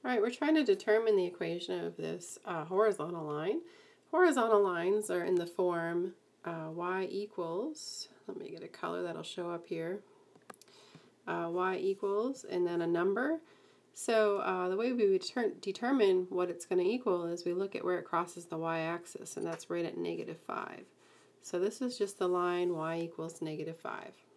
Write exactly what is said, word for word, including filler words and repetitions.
All right, we're trying to determine the equation of this uh, horizontal line. Horizontal lines are in the form uh, y equals, let me get a color that'll show up here, uh, y equals and then a number. So uh, the way we would determine what it's going to equal is we look at where it crosses the y-axis, and that's right at negative five. So this is just the line y equals negative five.